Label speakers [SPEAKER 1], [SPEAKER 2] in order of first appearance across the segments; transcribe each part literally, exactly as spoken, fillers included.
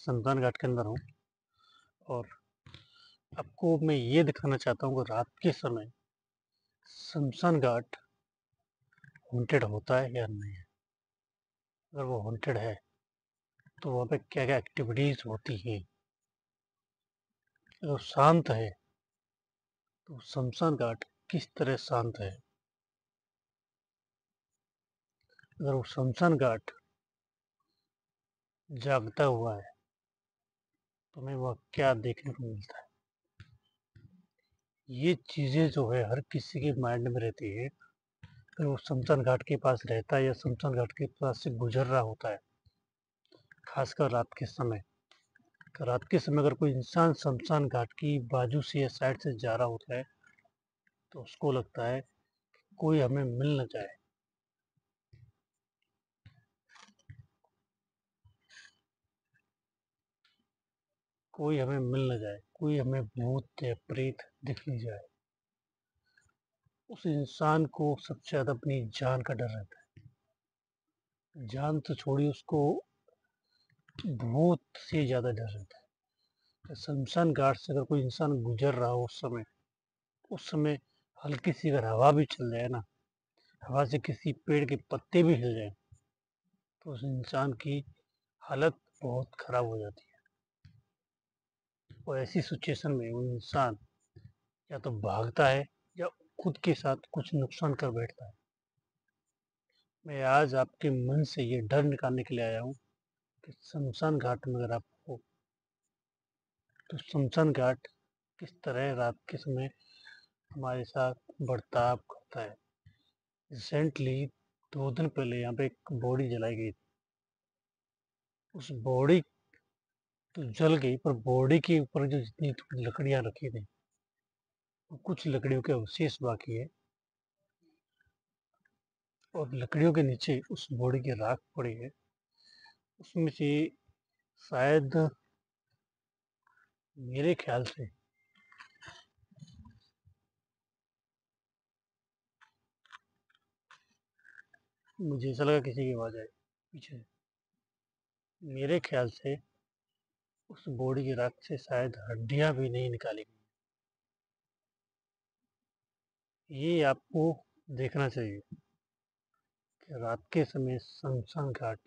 [SPEAKER 1] शमशान घाट के अंदर हूँ और आपको मैं ये दिखाना चाहता हूँ कि रात के समय शमशान घाट हॉन्टेड होता है या नहीं है। अगर वो हॉन्टेड है तो वहाँ पे क्या-क्या एक्टिविटीज़ होती हैं। अगर शांत है तो शमशान घाट किस तरह शांत है। अगर वो शमशान घाट जागता हुआ है तो हमें वहाँ क्या देखने को मिलता है। ये चीज़ें जो है हर किसी के माइंड में रहती है। अगर वो शमशान घाट के पास रहता है या शमशान घाट के पास से गुजर रहा होता है, खासकर रात के समय। रात के समय अगर कोई इंसान शमशान घाट की बाजू से या साइड से जा रहा होता है तो उसको लगता है कोई हमें मिल न जाए। कोई हमें मिल न जाए, कोई हमें भूत या प्रेत दिख न जाए। उस इंसान को सबसे ज़्यादा अपनी जान का डर रहता है। जान तो छोड़िए, उसको भूत से ज़्यादा डर रहता है। शमशान घाट से अगर कोई इंसान गुजर रहा हो उस समय उस समय हल्की सी अगर हवा भी चल जाए ना, हवा से किसी पेड़ के पत्ते भी हिल जाएँ तो उस इंसान की हालत बहुत ख़राब हो जाती है। और ऐसी सिचुएशन में वो इंसान या तो भागता है या खुद के साथ कुछ नुकसान कर बैठता है। मैं आज आपके मन से ये डर निकालने के लिए आया हूँ कि शमशान घाट में अगर आप हो तो शमशान घाट किस तरह रात के समय हमारे साथ बर्ताव करता है। रिसेंटली दो दिन पहले यहाँ पे एक बॉडी जलाई गई। उस बॉडी तो जल गई पर बॉडी के ऊपर जो जितनी लकड़ियाँ रखी थी, कुछ लकड़ियों के अवशेष बाकी है और लकड़ियों के नीचे उस बॉडी की राख पड़ी है। उसमें से शायद मेरे ख्याल से मुझे ऐसा लगा किसी की आवाज़ आई पीछे से। मेरे ख्याल से उस बॉडी की राख से शायद हड्डियाँ भी नहीं निकाली गई। ये आपको देखना चाहिए कि रात के समय शमशान घाट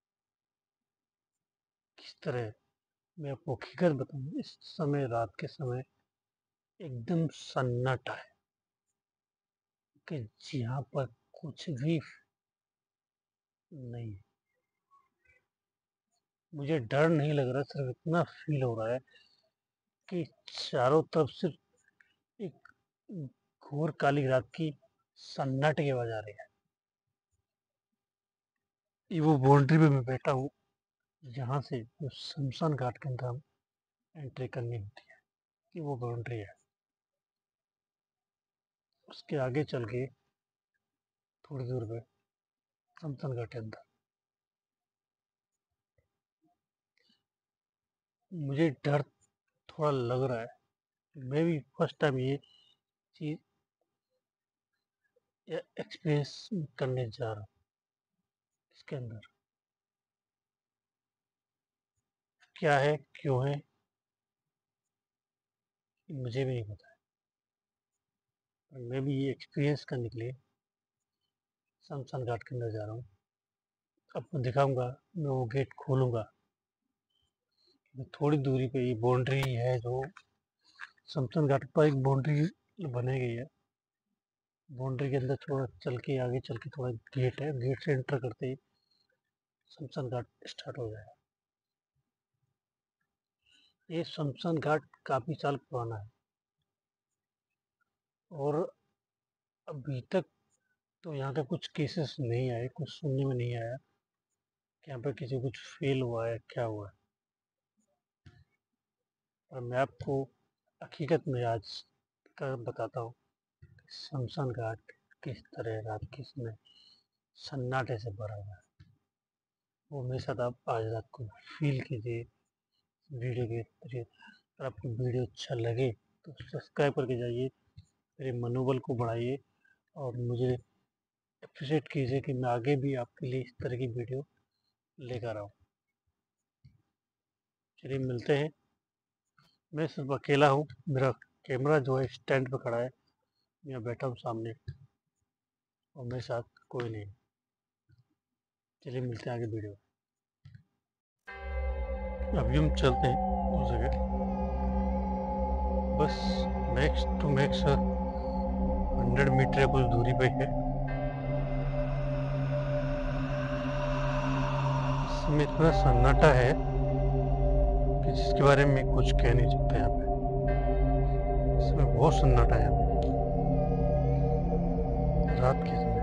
[SPEAKER 1] किस तरह। मैं आपको हकीकत बताऊँ, इस समय रात के समय एकदम सन्नाटा है कि यहाँ पर कुछ भी नहीं है। मुझे डर नहीं लग रहा, सिर्फ इतना फील हो रहा है कि चारों तरफ सिर्फ एक घोर काली रात की सन्नाटे की आवाज़ आ रही है। ये वो बाउंड्री पे मैं बैठा हूँ जहाँ से वो शमशान घाट के अंदर हम एंट्री करनी होती है। ये वो बाउंड्री है। उसके आगे चल के थोड़ी दूर पे शमशान घाट के अंदर मुझे डर थोड़ा लग रहा है। मैं भी फर्स्ट टाइम ये चीज़ या एक्सपीरियंस करने जा रहा हूँ इसके अंदर। क्या है, क्यों है, मुझे भी नहीं पता है। पर मैं भी ये एक्सपीरियंस करने के लिए शमशान घाट के अंदर जा रहा हूँ। आपको दिखाऊँगा, मैं वो गेट खोलूँगा। थोड़ी दूरी पे ये बाउंड्री है जो शमशान घाट पर एक बाउंड्री बनाई गई है। बाउंड्री के अंदर थोड़ा चल के आगे चल के थोड़ा गेट है। गेट से एंटर करते ही शमशान घाट स्टार्ट हो जाएगा। ये शमशान घाट काफ़ी साल पुराना है और अभी तक तो यहाँ के कुछ केसेस नहीं आए, कुछ सुनने में नहीं आया कि यहाँ पे किसी को कुछ फ़ील हुआ है, क्या हुआ है। और मैं आपको हकीकत में आज का बताता हूँ शमशान घाट किस तरह रात के समय सन्नाटे से भरा हुआ है। वो मेरे साथ आप आज रात को फ़ील कीजिए वीडियो के ज़रिए। अगर आपको वीडियो अच्छा लगे तो सब्सक्राइब करके जाइए, मेरे मनोबल को बढ़ाइए और मुझे एप्रिशिएट कीजिए कि मैं आगे भी आपके लिए इस तरह की वीडियो लेकर आऊँ। चलिए मिलते हैं। मैं सिर्फ अकेला हूँ, मेरा कैमरा जो है स्टैंड पे खड़ा है, मैं बैठा हूँ सामने और मेरे साथ कोई नहीं। चलिए मिलते हैं आगे वीडियो में। अभी हम चलते हैं उस जगह, बस max two max hundred metre या कुछ दूरी पे है। इसमें इतना सन्नाटा है कि जिसके बारे में कुछ कह नहीं सकते यहाँ पे। इसमें बहुत सन्नाटा है यहाँ पे रात के समय।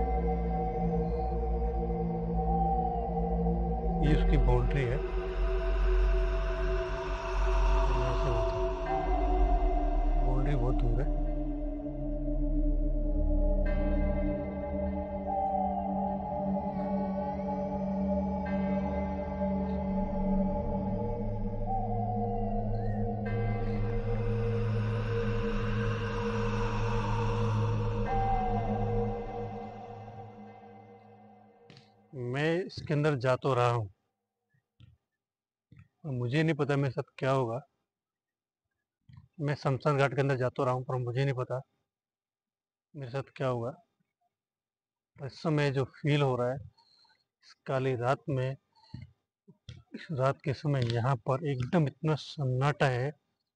[SPEAKER 1] ये उसकी बाउंड्री है, यहाँ से वहाँ तक बाउंड्री बहुत दूर है। मैं इसके अंदर जा तो रहा हूँ, मुझे नहीं पता मेरे साथ क्या होगा। मैं शमशान घाट के अंदर जा तो रहा हूँ, पर मुझे नहीं पता मेरे साथ क्या होगा। पर इस समय जो फील हो रहा है, इस काली रात में, इस रात के समय यहाँ पर एकदम इतना सन्नाटा है,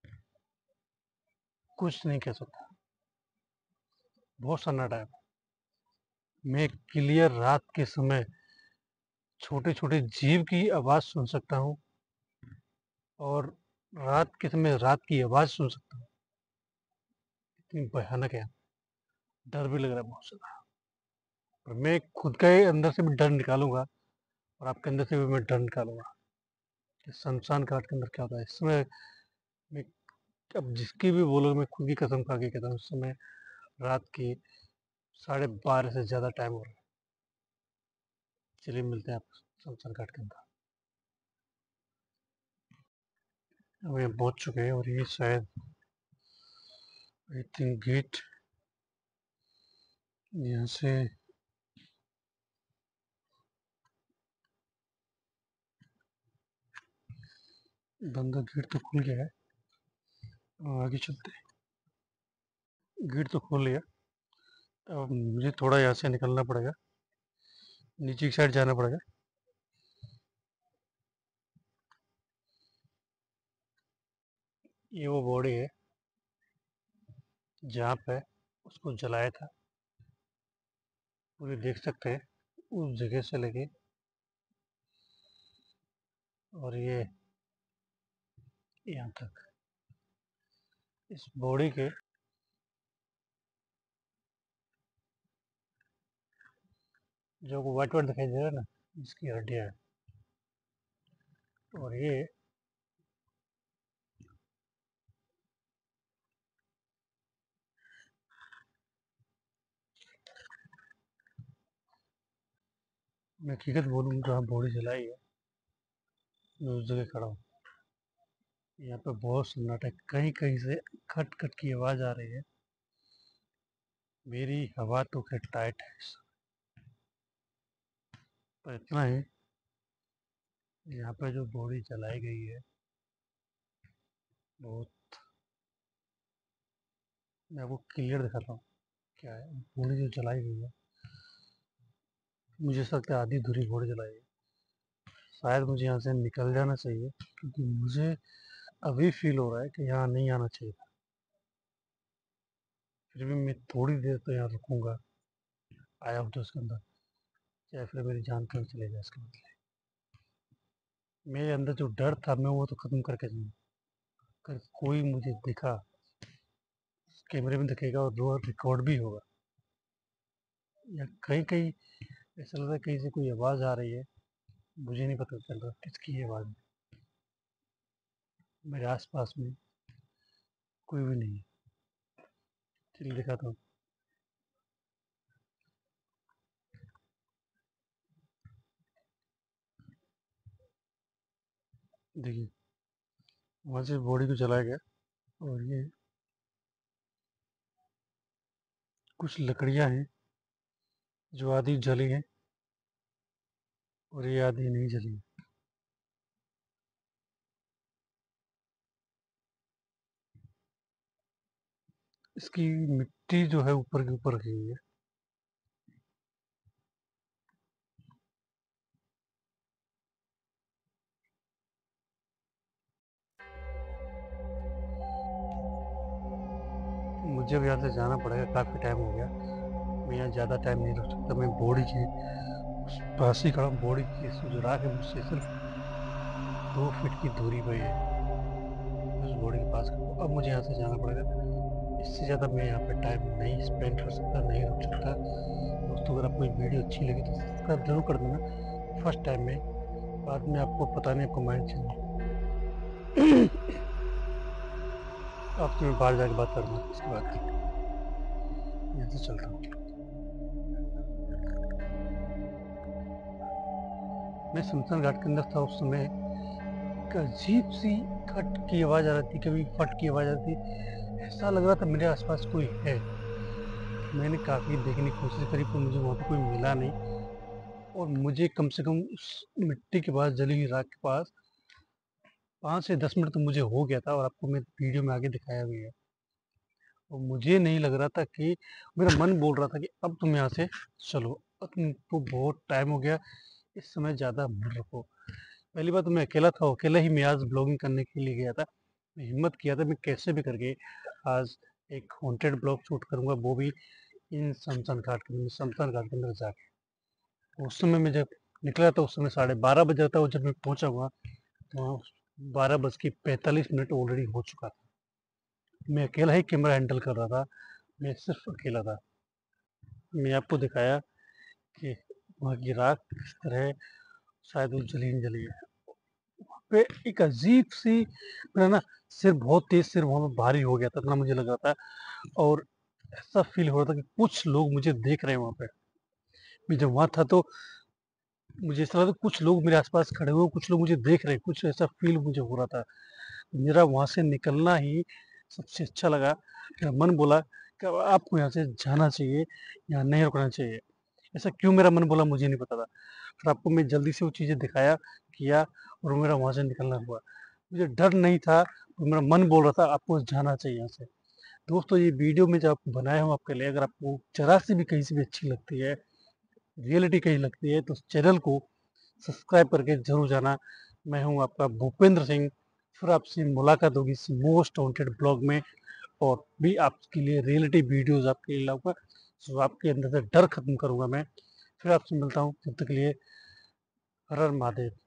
[SPEAKER 1] कुछ नहीं कह सकता। बहुत सन्नाटा है। मैं क्लियर रात के समय छोटे छोटे जीव की आवाज़ सुन सकता हूँ, और रात के समय रात की आवाज़ सुन सकता हूँ। इतनी भयानक है, डर भी लग रहा है बहुत ज़्यादा। पर मैं खुद के अंदर से भी डर निकालूंगा और आपके अंदर से भी मैं डर निकालूंगा कि शमशान घाट के अंदर क्या होता है। इसमें मैं अब जिसकी भी बोलो, मैं खुद की कसम खा के कहता हूँ, उस समय रात की साढ़े बारह से ज़्यादा टाइम हो रहा है। चलिए मिलते हैं आप शमशान घाट के अंदर। अब यहाँ पहुँच चुके हैं और ये शायद आई थिंक गेट यहाँ से बंदा। गेट तो खुल गया है, आगे चलते हैं। गेट तो खोल लिया, अब मुझे थोड़ा यहाँ से निकलना पड़ेगा, नीचे की साइड जाना पड़ेगा। ये वो बॉडी है जहाँ पे उसको जलाया था, पूरे देख सकते हैं उस जगह से लेके, और ये यहाँ तक इस बॉडी के जो वाइट वाइट दिखाई दे रहा है ना, इसकी हड्डियाँ है। और ये मैं हकीकत बोलूँ, जहाँ बॉडी जलाई है मैं उस जगह खड़ा हूँ। यहाँ पे बहुत सन्नाटा है, कहीं कहीं से खट खट की आवाज़ आ रही है। मेरी हवा तो खैर टाइट है, पर इतना है, यहाँ पे जो बॉडी जलाई गई है बहुत, मैं आपको क्लियर दिखाता हूँ क्या है। बॉडी जो जलाई गई है, मुझे ऐसा लगता है आधी धुरी बॉडी जलाई है। शायद मुझे यहाँ से निकल जाना चाहिए, क्योंकि मुझे अभी फील हो रहा है कि यहाँ नहीं आना चाहिए था। फिर भी मैं थोड़ी देर तो यहाँ रुकूंगा, आया हूँ तो उसके अंदर, चाहे फिर मेरी जान कहीं चले जाए इसके बदले। मेरे अंदर जो डर था मैं वो तो ख़त्म करके जाऊँ। अगर कोई मुझे दिखा, कैमरे में दिखेगा और वो रिकॉर्ड भी होगा, या कहीं कहीं ऐसा लग रहा है कहीं से कोई आवाज़ आ रही है, मुझे नहीं पता चल रहा किसकी आवाज़ है। मेरे आसपास में कोई भी नहीं है। चलिए दिखाता हूँ। देखिए, वहाँ से बॉडी को जलाया गया, और ये कुछ लकड़ियाँ हैं जो आधी जली हैं और ये आधी नहीं जली है। इसकी मिट्टी जो है ऊपर के ऊपर रखी हुई है। मुझे अब यहाँ से जाना पड़ेगा, काफ़ी टाइम हो गया। मैं यहाँ ज़्यादा टाइम नहीं रुक सकता। मैं बोर्ड के उस पास ही खड़ा हूँ। बोर्ड की सुराख है मुझसे सिर्फ दो फीट की दूरी पर है। उस बोर्ड के पास खड़ा हूँ। अब मुझे यहाँ से जाना पड़ेगा। इससे ज़्यादा मैं यहाँ पे टाइम नहीं स्पेंड कर सकता, नहीं रुक सकता। दोस्तों, अगर आपको ये वीडियो अच्छी लगी तो सब्सक्राइब जरूर कर देना फर्स्ट टाइम में। बाद में आपको पता नहीं आपको माइंड चेंज। अब तो मैं बाहर जाके बात करूँगा इसके बाद। यहाँ से चल रहा हूँ। मैं शमशान घाट के अंदर था उस समय। एक अजीब सी खट की आवाज़ आ रही थी, कभी फट की आवाज़ आ रही थी। ऐसा लग रहा था मेरे आसपास कोई है। मैंने काफ़ी देखने की कोशिश करी पर मुझे वहाँ पे कोई मिला नहीं। और मुझे कम से कम उस मिट्टी के पास, जली हुई राख के पास पाँच से दस मिनट तो मुझे हो गया था, और आपको मैं वीडियो में आगे दिखाया भी है। और मुझे नहीं लग रहा था कि, मेरा मन बोल रहा था कि अब तुम यहाँ से चलो, अब तुमको बहुत टाइम हो गया, इस समय ज़्यादा मत रखो। पहली बात तो मैं अकेला था, अकेला ही मैं आज ब्लॉगिंग करने के लिए गया था। मैं हिम्मत किया था, मैं कैसे भी करके आज एक हॉन्टेड ब्लॉग शूट करूँगा, वो भी इन शमशान घाट के अंदर, शमशान घाट के अंदर जाके। उस समय मैं जब निकला था उस समय साढ़े बारह बजे था, और जब मैं पहुंचा हुआ तो वहाँ बारह बज के पैंतालीस मिनट ऑलरेडी हो चुका था। मैं अकेला ही कैमरा हैंडल कर रहा था, मैं सिर्फ अकेला था। मैं आपको दिखाया कि वहाँ की राख किस तरह है, शायद वो जली नहीं जली है। पे एक अजीब सी, मेरा ना सिर बहुत तेज, सिर वहाँ पे भारी हो गया था, इतना मुझे लग रहा था। और ऐसा फील हो रहा था कि कुछ लोग मुझे देख रहे हैं वहाँ पे। मैं जब वहाँ था तो मुझे ऐसा लगा कुछ लोग मेरे आसपास खड़े हुए, कुछ लोग मुझे देख रहे हैं, कुछ ऐसा फील मुझे हो रहा था। मेरा वहाँ से निकलना ही सबसे अच्छा लगा। मेरा मन बोला कि अब आपको यहाँ से जाना चाहिए, यहाँ नहीं रुकना चाहिए। ऐसा क्यों मेरा मन बोला मुझे नहीं पता था। फिर आपको मैं जल्दी से वो चीज़ें दिखाया, किया, और मेरा वहाँ से निकलना हुआ। मुझे डर नहीं था, और मेरा मन बोल रहा था आपको जाना चाहिए यहाँ से। दोस्तों, ये वीडियो मैं जब बनाया हूँ आपके लिए, अगर आपको ज़रा सी भी कहीं से भी अच्छी लगती है, रियलिटी कहीं लगती है, तो चैनल को सब्सक्राइब करके जरूर जाना। मैं हूँ आपका भूपेंद्र सिंह। फिर आपसे मुलाकात होगी इस मोस्ट वांटेड ब्लॉग में, और भी आपके लिए रियलिटी वीडियोस आपके लिए लाऊंगा, जो आपके अंदर से डर खत्म करूंगा मैं। फिर आपसे मिलता हूँ, तब तक के लिए हर हर महादेव।